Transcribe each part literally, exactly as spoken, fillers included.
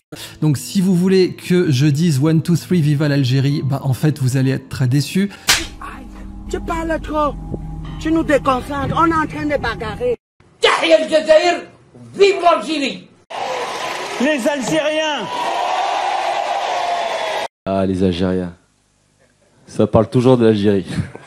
Donc si vous voulez que je dise one, two, three, viva l'Algérie, bah en fait vous allez être très déçus. Tu parles trop, tu nous déconcentres, on est en train de bagarrer. Vive l'Algérie! Les Algériens! Ah, les Algériens. Ça parle toujours de l'Algérie.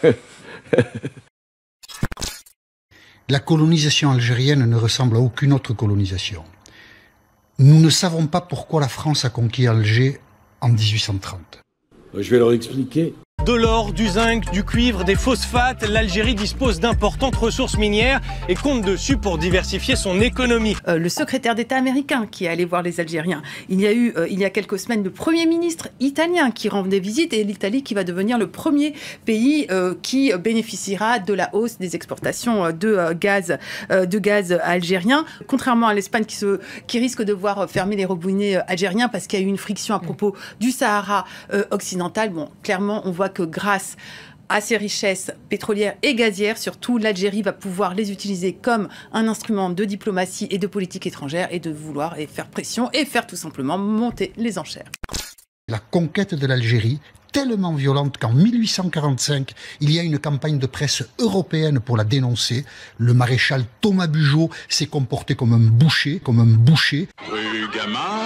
La colonisation algérienne ne ressemble à aucune autre colonisation. Nous ne savons pas pourquoi la France a conquis Alger en mille huit cent trente. Je vais leur expliquer. De l'or, du zinc, du cuivre, des phosphates, l'Algérie dispose d'importantes ressources minières et compte dessus pour diversifier son économie. Euh, le secrétaire d'État américain qui est allé voir les Algériens. Il y a eu, euh, il y a quelques semaines, le Premier ministre italien qui rendait visite et l'Italie qui va devenir le premier pays euh, qui bénéficiera de la hausse des exportations de euh, gaz, euh, de gaz algérien. Contrairement à l'Espagne qui, se, qui risque de voir fermer les robinets algériens parce qu'il y a eu une friction à propos du Sahara euh, occidental. Bon, clairement, on voit que grâce à ces richesses pétrolières et gazières, surtout, l'Algérie va pouvoir les utiliser comme un instrument de diplomatie et de politique étrangère et de vouloir et faire pression et faire tout simplement monter les enchères. La conquête de l'Algérie, tellement violente qu'en mille huit cent quarante-cinq, il y a une campagne de presse européenne pour la dénoncer. Le maréchal Thomas Bugeaud s'est comporté comme un boucher, comme un boucher. Rue Gamin,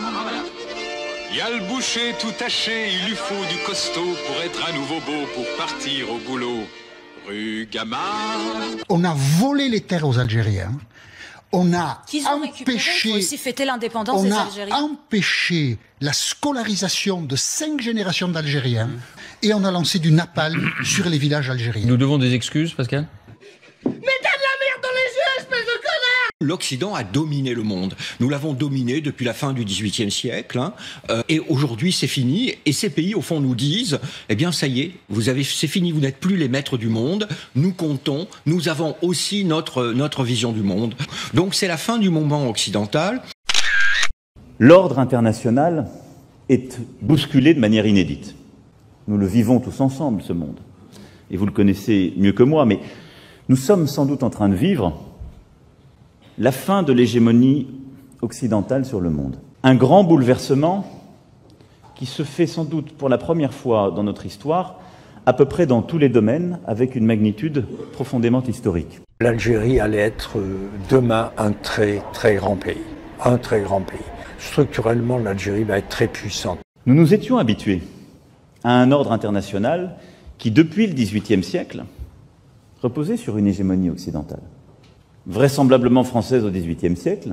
y a le boucher tout taché, il lui faut du costaud pour être à nouveau beau, pour partir au boulot. Rue Gamin. On a volé les terres aux Algériens. On a Qu'ils ont empêché, pour aussi fêter l'indépendance on des a Algériens. empêché la scolarisation de cinq générations d'Algériens et on a lancé du napalm sur les villages algériens. Nous devons des excuses, Pascal ? Mais t'as de la merde dans les yeux, espèce de connard! L'Occident a dominé le monde. Nous l'avons dominé depuis la fin du dix-huitième siècle. Hein, euh, et aujourd'hui, c'est fini. Et ces pays, au fond, nous disent, eh bien, ça y est, vous avez, c'est fini, vous n'êtes plus les maîtres du monde. Nous comptons. Nous avons aussi notre, notre vision du monde. Donc, c'est la fin du moment occidental. L'ordre international est bousculé de manière inédite. Nous le vivons tous ensemble, ce monde. Et vous le connaissez mieux que moi, mais nous sommes sans doute en train de vivre la fin de l'hégémonie occidentale sur le monde. Un grand bouleversement qui se fait sans doute pour la première fois dans notre histoire, à peu près dans tous les domaines, avec une magnitude profondément historique. L'Algérie allait être demain un très très grand pays. Un très grand pays. Structurellement, l'Algérie va être très puissante. Nous nous étions habitués à un ordre international qui, depuis le dix-huitième siècle, reposait sur une hégémonie occidentale. Vraisemblablement française au dix-huitième siècle,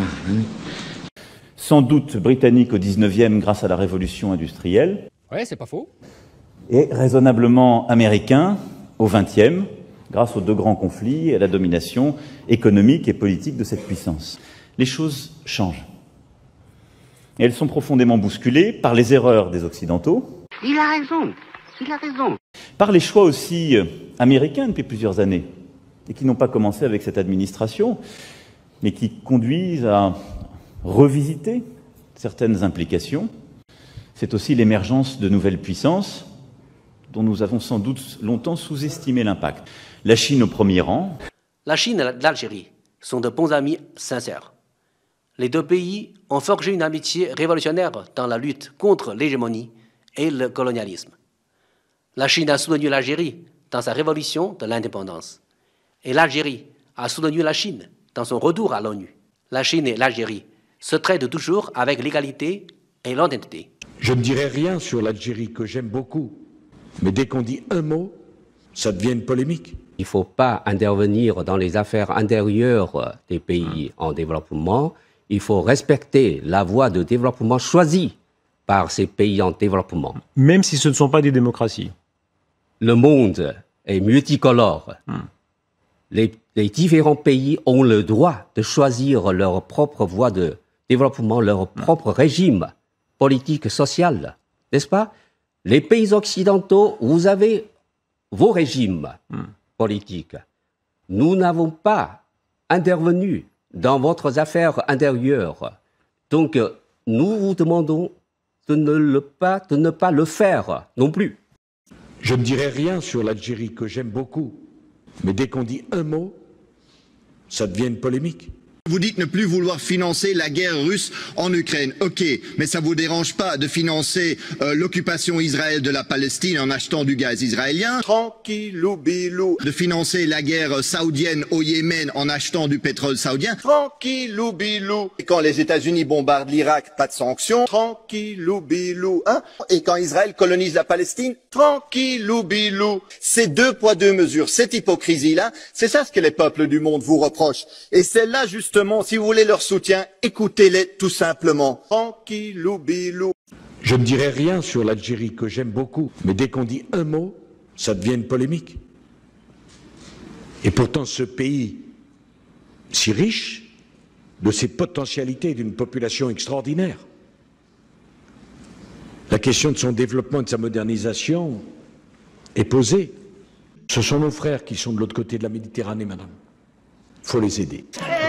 sans doute britannique au dix-neuvième grâce à la révolution industrielle, ouais, c'est pas faux, et raisonnablement américain au vingtième, grâce aux deux grands conflits et à la domination économique et politique de cette puissance. Les choses changent. Et elles sont profondément bousculées par les erreurs des Occidentaux. Il a raison, il a raison. Par les choix aussi américains depuis plusieurs années, et qui n'ont pas commencé avec cette administration, mais qui conduisent à revisiter certaines implications. C'est aussi l'émergence de nouvelles puissances dont nous avons sans doute longtemps sous-estimé l'impact. La Chine au premier rang. La Chine et l'Algérie sont de bons amis sincères. Les deux pays ont forgé une amitié révolutionnaire dans la lutte contre l'hégémonie et le colonialisme. La Chine a soutenu l'Algérie dans sa révolution de l'indépendance. Et l'Algérie a soutenu la Chine dans son retour à l'ONU. La Chine et l'Algérie se traitent toujours avec l'égalité et l'honnêteté. Je ne dirai rien sur l'Algérie que j'aime beaucoup, mais dès qu'on dit un mot, ça devient une polémique. Il ne faut pas intervenir dans les affaires intérieures des pays en développement. Il faut respecter la voie de développement choisie par ces pays en développement. Même si ce ne sont pas des démocraties. Le monde est multicolore. Hmm. Les, les différents pays ont le droit de choisir leur propre voie de développement, leur propre régime politique, social, n'est-ce pas? Les pays occidentaux, vous avez vos régimes hmm. politiques. Nous n'avons pas intervenu dans votre affaire intérieure. Donc, nous vous demandons de ne, le pas, de ne pas le faire non plus. Je ne dirai rien sur l'Algérie que j'aime beaucoup, mais dès qu'on dit un mot, ça devient une polémique. Vous dites ne plus vouloir financer la guerre russe en Ukraine. Ok, mais ça vous dérange pas de financer euh, l'occupation Israël de la Palestine en achetant du gaz israélien? Tranquillou bilou. De financer la guerre saoudienne au Yémen en achetant du pétrole saoudien? Tranquillou bilou. Et quand les États-Unis bombardent l'Irak, pas de sanctions? Tranquillou bilou. Hein? Et quand Israël colonise la Palestine? Tranquillou bilou. C'est deux poids deux mesures. Cette hypocrisie-là, c'est ça ce que les peuples du monde vous reprochent. Et celle-là, justement, si vous voulez leur soutien, écoutez-les tout simplement. Tranquillou bilou. Je ne dirai rien sur l'Algérie que j'aime beaucoup, mais dès qu'on dit un mot, ça devient une polémique. Et pourtant ce pays si riche, de ses potentialités, d'une population extraordinaire, la question de son développement et de sa modernisation est posée. Ce sont nos frères qui sont de l'autre côté de la Méditerranée, madame. Il faut les aider.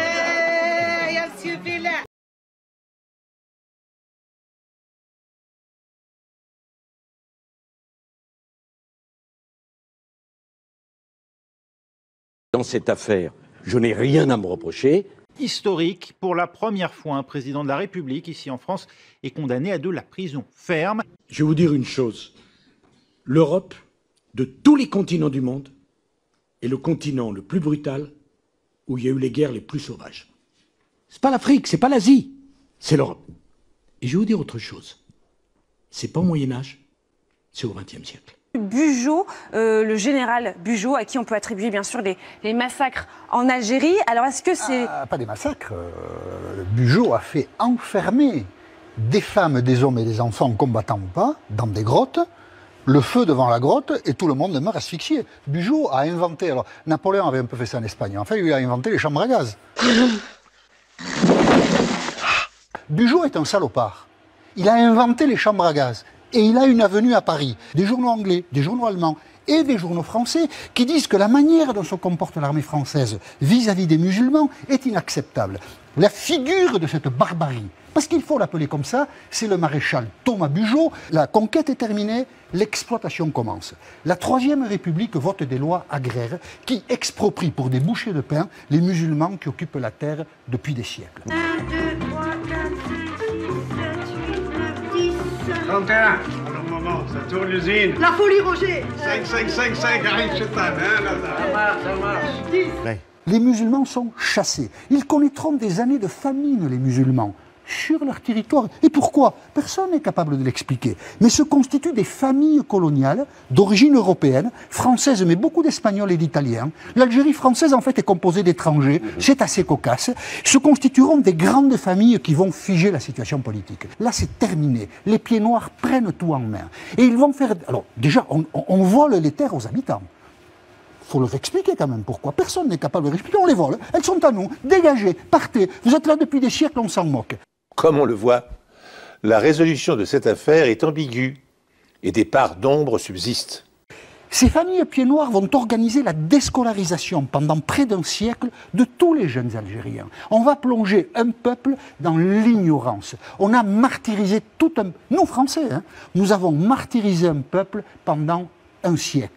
Dans cette affaire, je n'ai rien à me reprocher. Historique, pour la première fois, un président de la République, ici en France, est condamné à de la prison ferme. Je vais vous dire une chose. L'Europe, de tous les continents du monde, est le continent le plus brutal où il y a eu les guerres les plus sauvages. C'est pas l'Afrique, c'est pas l'Asie, c'est l'Europe. Et je vais vous dire autre chose. C'est pas au Moyen-Âge, c'est au vingtième siècle. Bugeaud, euh, le général Bugeaud, à qui on peut attribuer bien sûr les, les massacres en Algérie. Alors est-ce que c'est... Ah, pas des massacres. Euh, Bugeaud a fait enfermer des femmes, des hommes et des enfants, combattants ou pas, dans des grottes, le feu devant la grotte, et tout le monde meurt asphyxié. Bugeaud a inventé... Alors, Napoléon avait un peu fait ça en Espagne. En fait, il a inventé les chambres à gaz. Bugeaud est un salopard. Il a inventé les chambres à gaz. Et il a une avenue à Paris, des journaux anglais, des journaux allemands et des journaux français qui disent que la manière dont se comporte l'armée française vis-à-vis des musulmans est inacceptable. La figure de cette barbarie, parce qu'il faut l'appeler comme ça, c'est le maréchal Thomas Bugeaud. La conquête est terminée, l'exploitation commence. La Troisième République vote des lois agraires qui exproprient pour des bouchées de pain les musulmans qui occupent la terre depuis des siècles. un, deux, trois, quatre, cinq, six, sept, huit, neuf, dix. trente et un. Alors, maman, ça tourne l'usine. La folie, Roger. cinq, cinq, cinq, cinq, arrive chez ta mère, là. Ça marche, ça marche. Les musulmans sont chassés. Ils connaîtront des années de famine, les musulmans, sur leur territoire. Et pourquoi? Personne n'est capable de l'expliquer. Mais se constituent des familles coloniales d'origine européenne, française, mais beaucoup d'Espagnols et d'Italiens. L'Algérie française, en fait, est composée d'étrangers. C'est assez cocasse. Se constitueront des grandes familles qui vont figer la situation politique. Là, c'est terminé. Les pieds noirs prennent tout en main. Et ils vont faire... Alors, déjà, on, on vole les terres aux habitants. Il faut leur expliquer quand même pourquoi. Personne n'est capable de l'expliquer. On les vole. Elles sont à nous. Dégagez. Partez. Vous êtes là depuis des siècles, on s'en moque. Comme on le voit, la résolution de cette affaire est ambiguë et des parts d'ombre subsistent. Ces familles pieds noirs vont organiser la déscolarisation pendant près d'un siècle de tous les jeunes Algériens. On va plonger un peuple dans l'ignorance. On a martyrisé tout un... Nous, Français, hein, nous avons martyrisé un peuple pendant un siècle.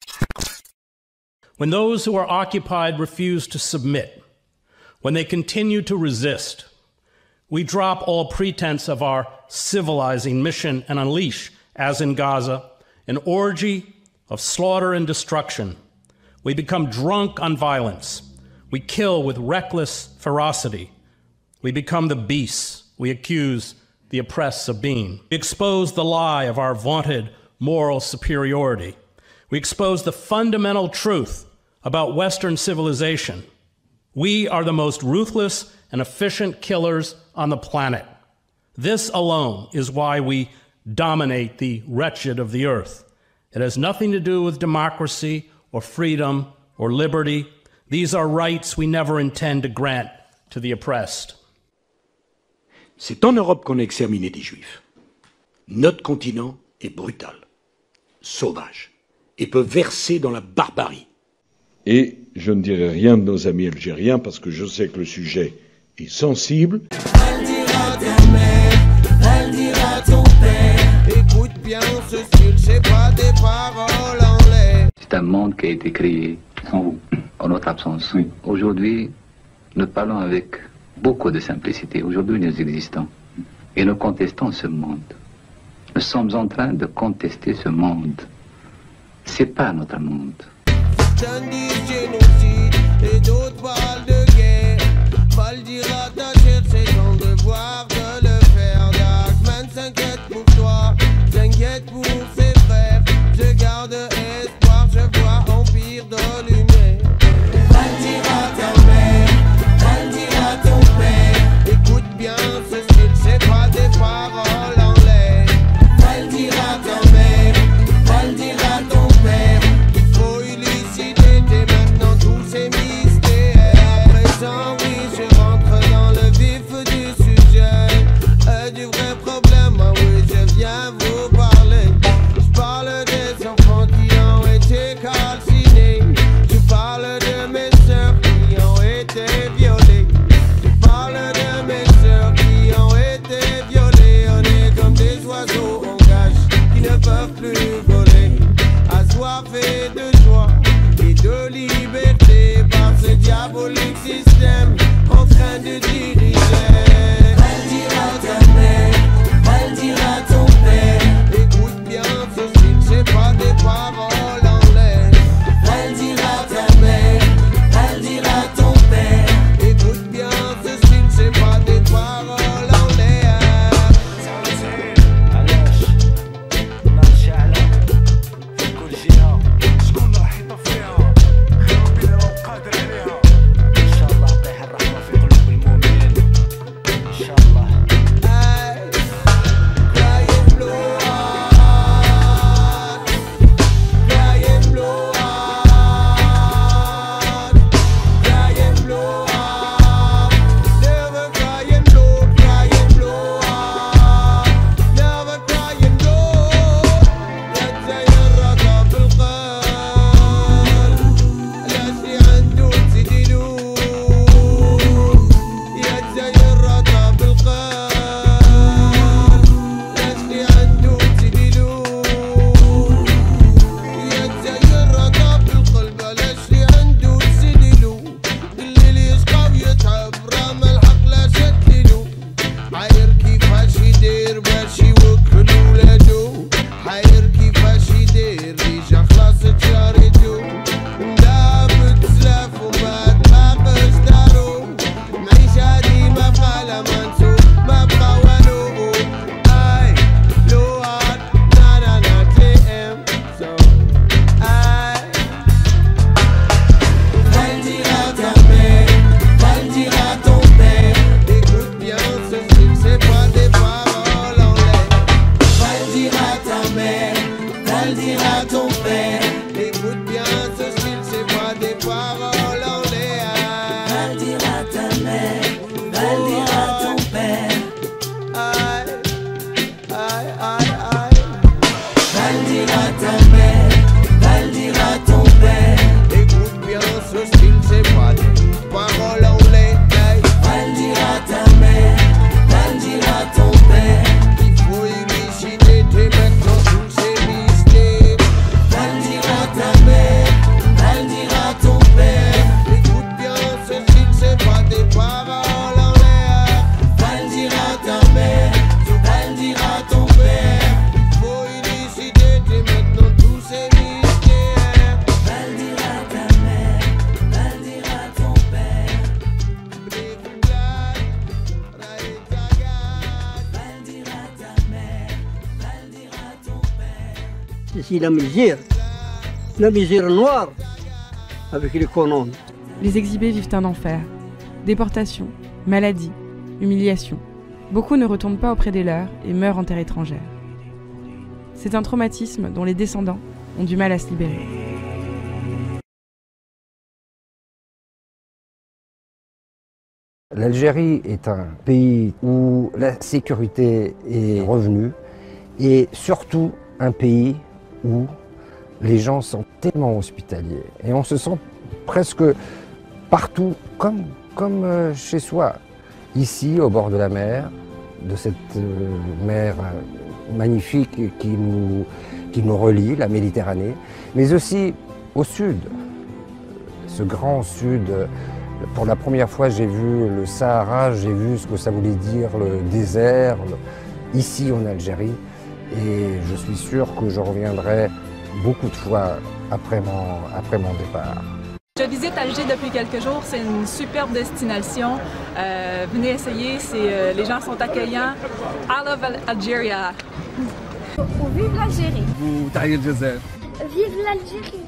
When those who are occupied refuse to submit, when they continue to resist, we drop all pretense of our civilizing mission and unleash, as in Gaza, an orgy of slaughter and destruction. We become drunk on violence. We kill with reckless ferocity. We become the beasts we accuse the oppressed of being. We expose the lie of our vaunted moral superiority. We expose the fundamental truth about Western civilization. We are the most ruthless and efficient killers on the planet. This alone is why we dominate the wretched of the earth. It has nothing to do with democracy or freedom or liberty. These are rights we never intend to grant to the oppressed. C'est en Europe qu'on a exterminé des Juifs. Notre continent est brutal, sauvage, et peut verser dans la barbarie. Et je ne dirai rien de nos amis algériens parce que je sais que le sujet est sensible. Elle dira ta mère, elle dira ton père. Écoute bien ce style, c'est pas des paroles en l'air. C'est un monde qui a été créé sans vous, en notre absence. Oui. Aujourd'hui, Nous parlons avec beaucoup de simplicité. Aujourd'hui, nous existons et nous contestons ce monde. Nous sommes en train de contester ce monde. C'est pas notre monde. Certains disent génocide et d'autres parlent de guerre. Mal dira t'achète, c'est ton devoir de le faire. Darkman s'inquiète pour toi, s'inquiète pour ses frères. Je garde espoir, je vois empire de lumière. Mal dira ta mère, mal dira ton père. Écoute bien ce style, c'est pas des paroles en l'air. Mal dira ta mère, mal dira ton père. Il faut élucider dès maintenant tous ces mystères. À présent, oui, je rentre dans le vif du sujet. Euh, du vrai problème, ah oui, je viens vous parler. Je parle des enfants qui ont été calcinés. Je parle de mes sœurs qui ont été violées. Je parle de mes sœurs qui ont été violées. On est comme des oiseaux en cage qui ne peuvent plus voler. Assoiffés de joie et de liberté par ce diabolique système en train de diriger. Elle dira ta mère, elle dira ton père. Écoute bien ce style, c'est pas des paroles en l'air. Elle dira ta mère, elle dira ton père. Écoute bien ce style, c'est pas des paroles en l'air. Ici, la misère, la misère noire avec les colons. Les exilés vivent un enfer. Déportation, maladie, humiliation. Beaucoup ne retournent pas auprès des leurs et meurent en terre étrangère. C'est un traumatisme dont les descendants ont du mal à se libérer. L'Algérie est un pays où la sécurité est revenue et surtout un pays où les gens sont tellement hospitaliers et on se sent presque partout comme, comme chez soi. Ici, au bord de la mer, de cette mer magnifique qui nous, qui nous relie, la Méditerranée, mais aussi au sud, ce grand sud Pour la première fois, j'ai vu le Sahara, j'ai vu ce que ça voulait dire le désert, le... ici en Algérie. Et je suis sûr que je reviendrai beaucoup de fois après mon, après mon départ. Je visite Alger depuis quelques jours, c'est une superbe destination. Euh, venez essayer, euh, les gens sont accueillants. I love Algeria. Vive l'Algérie. Vive l'Algérie.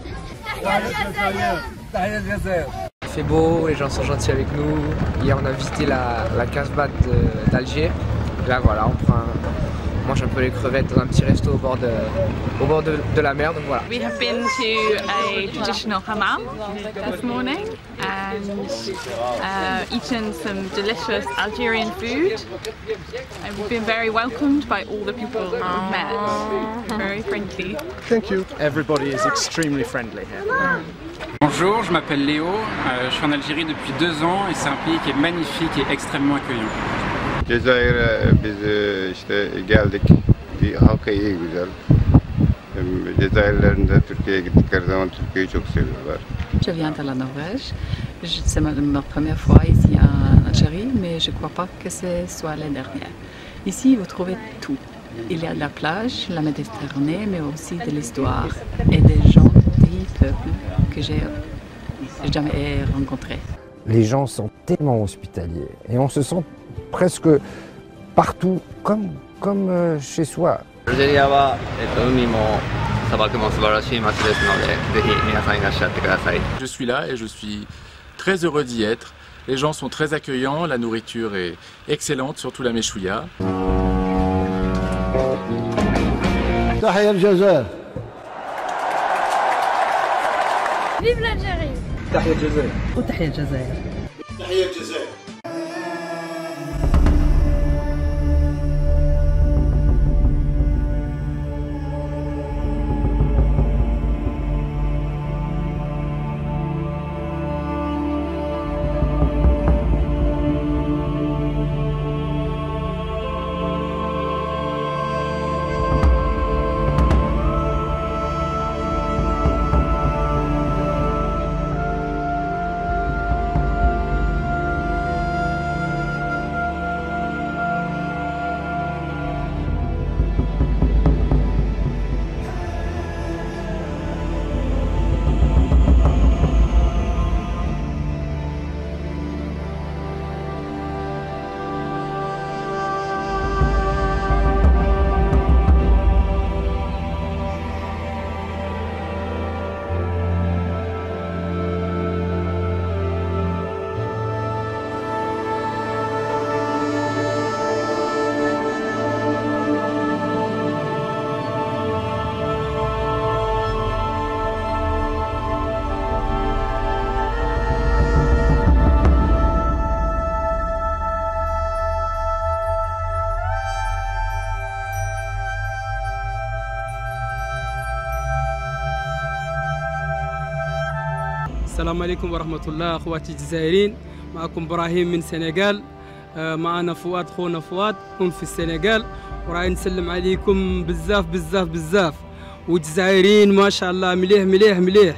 Il fait beau, les gens sont gentils avec nous. Hier on a visité la, la Casbah d'Alger. Là voilà, on prend un... On mange un peu les crevettes dans un petit resto au bord de, au bord de, de la mer, donc voilà. We have been to a traditional hammam this morning and uh, eaten some delicious Algerian food. And we've been very welcomed by all the people we've met. Very friendly. Thank you. Everybody is extremely friendly here. Bonjour, je m'appelle Léo, euh, je suis en Algérie depuis deux ans et c'est un pays qui est magnifique et extrêmement accueillant. Cezayir'e biz işte geldik. Halkı iyi, güzel. Cezayirlilerin de Türkiye'ye gittikleri zaman Türkiye'yi çok seviyorlar. Je viens de la Norvège. C'est ma, ma première fois ici en Algérie, mais je ne crois pas que ce soit la dernière. Ici, vous trouvez tout. Il y a de la plage, la Méditerranée, mais aussi de l'histoire et des gens, des peuples que j'ai jamais rencontrés. Les gens sont tellement hospitaliers et on se sent presque partout comme, comme euh, chez soi. Je suis là et je suis très heureux d'y être. Les gens sont très accueillants, la nourriture est excellente, surtout la méchouilla. Vive l'Algérie. تحية الجزائر. وتحية الجزائر. تحية الجزائر. السلام عليكم ورحمة الله أخواتي الجزائريين. معكم إبراهيم من سنغال. معنا فؤاد خونا فؤاد كون في السنغال وراي نسلم عليكم بزاف بزاف بزاف والجزائريين ما شاء الله مليح مليح مليح.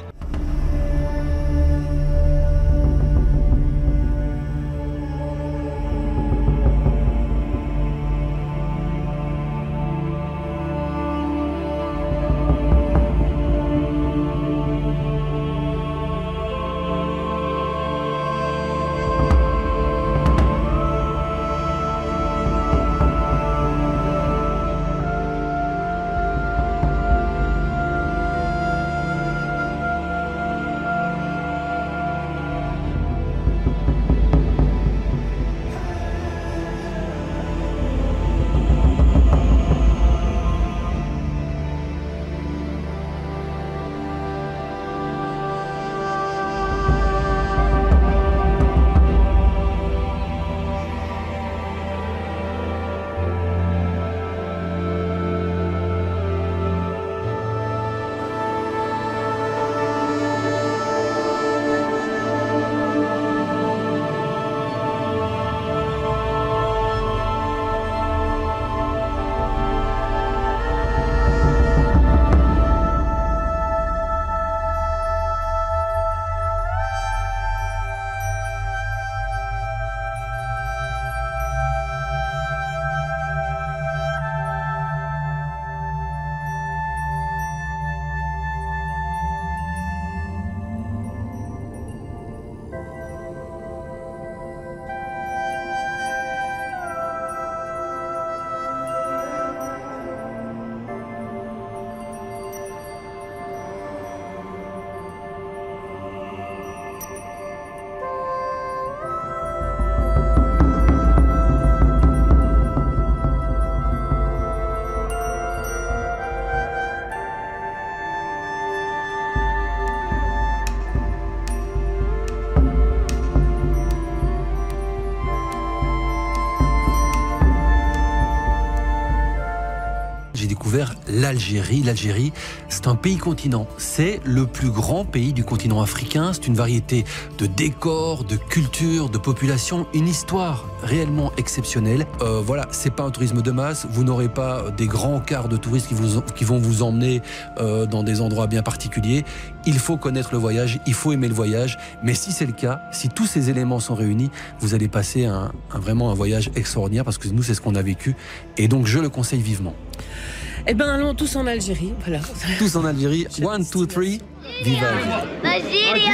découvert l'Algérie. L'Algérie, c'est un pays-continent. C'est le plus grand pays du continent africain. C'est une variété de décors, de cultures, de populations, une histoire réellement exceptionnelle. Euh, voilà, c'est pas un tourisme de masse. Vous n'aurez pas des grands cars de touristes qui, vous, qui vont vous emmener euh, dans des endroits bien particuliers. Il faut connaître le voyage, il faut aimer le voyage. Mais si c'est le cas, si tous ces éléments sont réunis, vous allez passer un, un, vraiment un voyage extraordinaire, parce que nous, c'est ce qu'on a vécu. Et donc, je le conseille vivement. Eh bien, allons tous en Algérie, voilà. Tous en Algérie. One, two, three. Viva Algérie.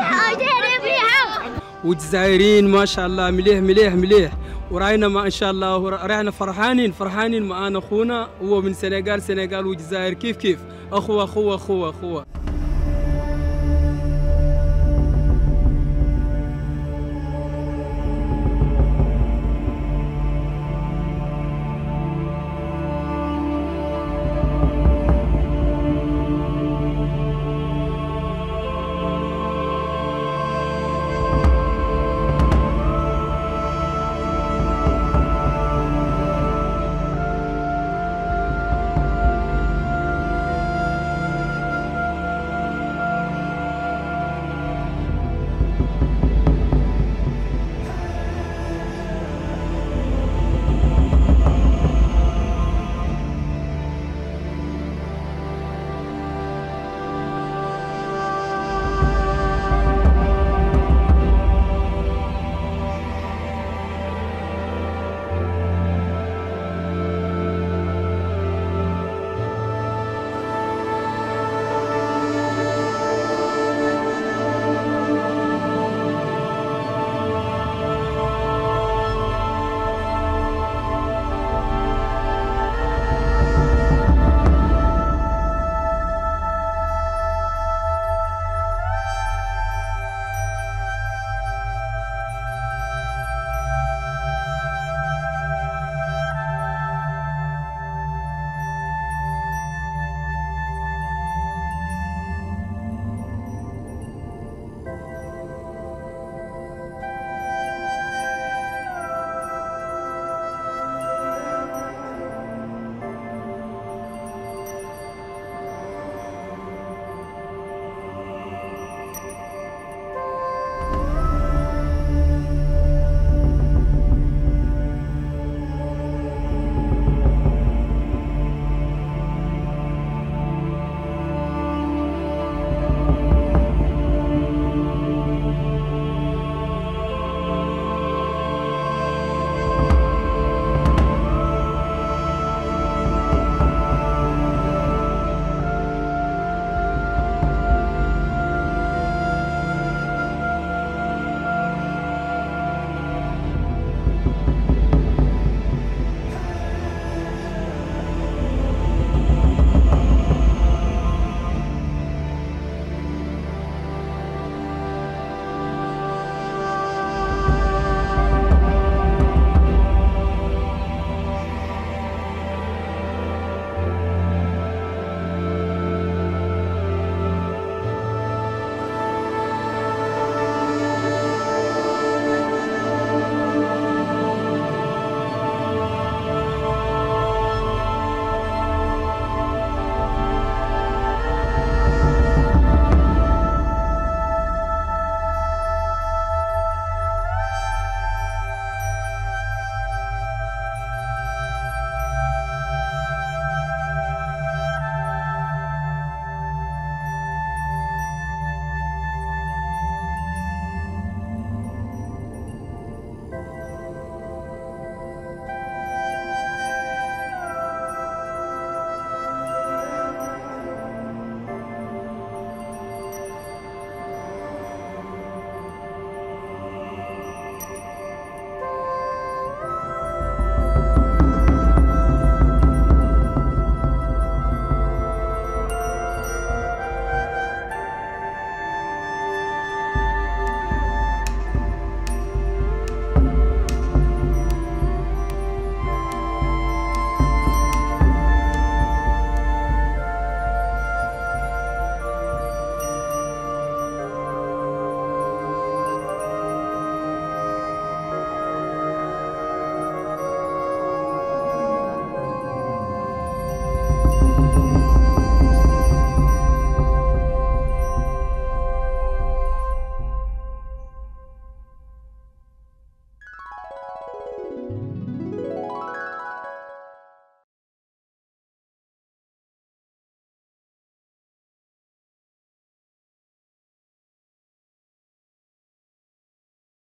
والجزائريين ما شاء الله مليح مليح مليح وراينا ما ان شاء الله راينا فرحانين فرحانين معانا اخونا هو من سنغال سنغال والجزائر كيف كيف اخوه اخوه اخوه اخوه